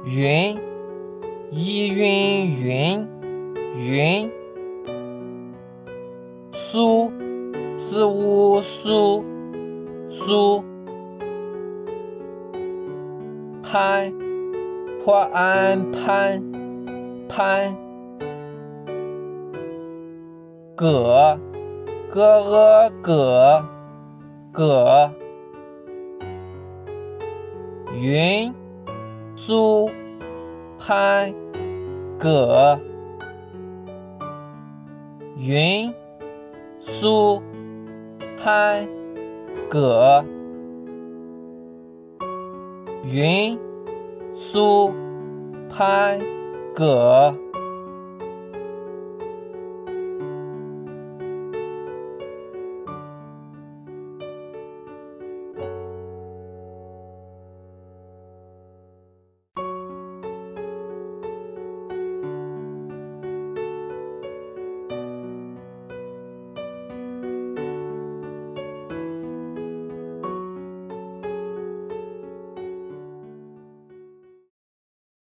云，一云云，云。苏，四五苏，苏。潘，破安潘，潘。葛，葛鹅葛，葛。云苏潘葛，云苏潘葛，云苏潘葛。